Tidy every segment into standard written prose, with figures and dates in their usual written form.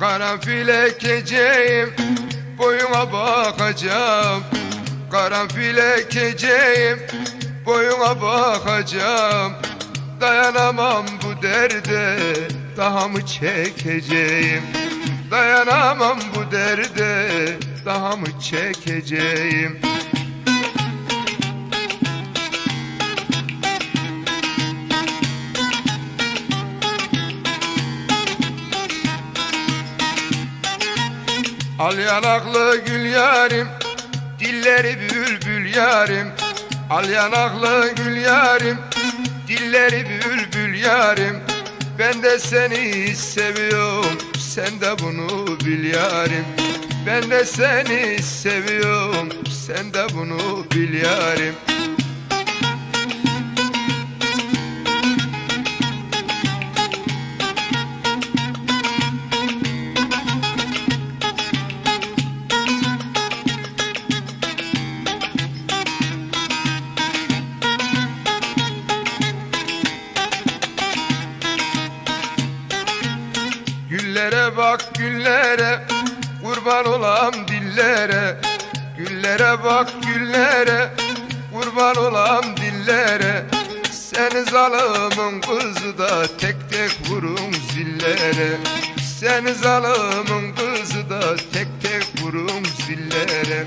Karanfil ekeceğim, boyuna bakacağım. Karanfil ekeceğim, boyuna bakacağım. Dayanamam bu derde, daha mı çekeceğim? Dayanamam bu derde, daha mı çekeceğim? Al yanaklı gül yarim, dilleri bülbül yarim. Al yanaklı gül yarim, dilleri bülbül yarim. Ben de seni seviyorum, sen de bunu bil yarim. Ben de seni seviyorum, sen de bunu bil yarim. Güllere bak güllere, kurban olam dillere. Güllere bak güllere, kurban olam dillere. Seni zalımın kızı da tek tek vurun zillere. Seni zalımın kızı da tek tek vurun zillere.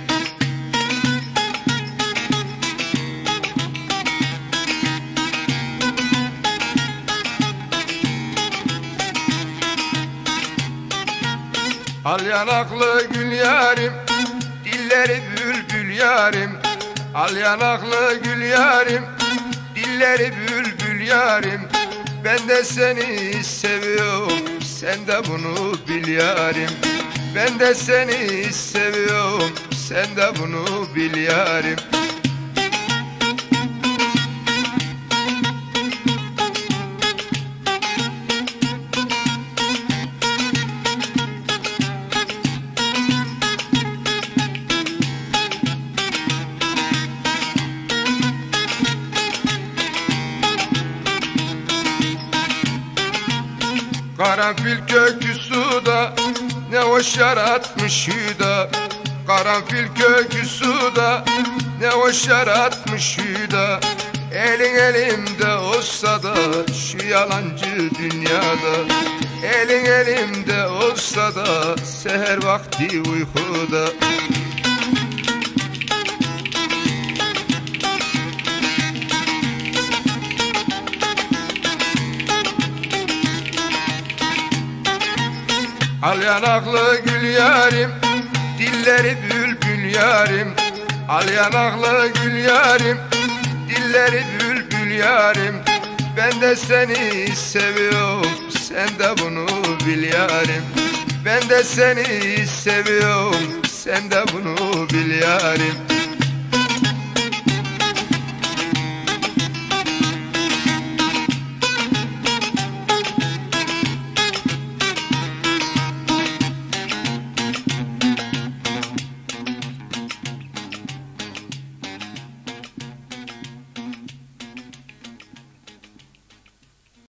Al yanaklı gül yarim, dilleri bülbül yarim. Al yanaklı gül yarim, dilleri bülbül yarim. Ben de seni seviyorum, sen de bunu bil yarim. Ben de seni seviyorum, sen de bunu bil yarim. Karanfil kökü suda, ne hoş yaratmış hüda. Karanfil kökü suda, ne hoş yaratmış hüda. Elin elimde olsa da şu yalancı dünyada. Elin elimde olsa da seher vakti uykuda. Al yanaklı gül yarim, dilleri bülbül yarim. Al yanaklı gül yarim, dilleri bülbül yarim. Ben de seni seviyorum, sen de bunu bil yarim. Ben de seni seviyorum, sen de bunu bil yarim.